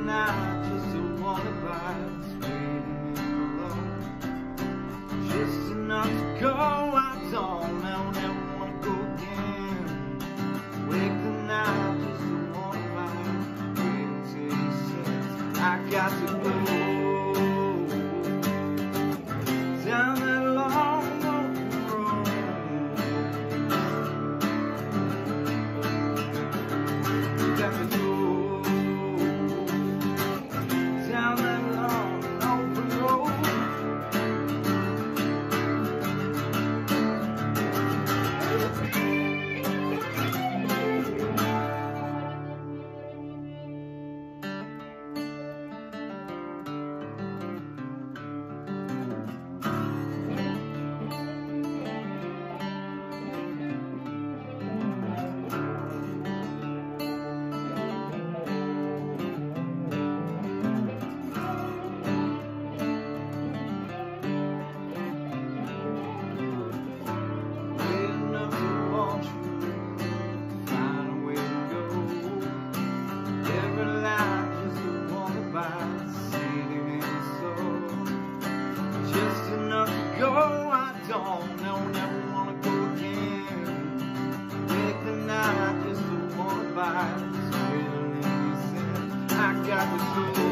night, just a lullaby, waiting alone. Just enough to go, I don't ever wanna go again. Wake the night, just a lullaby, waiting till he says I got to go. Down that long road, you got to go. Down that long open road. Just enough to go, I don't ever wanna go again. Wake the night, just a lullaby, just waiting in the sense I got to go.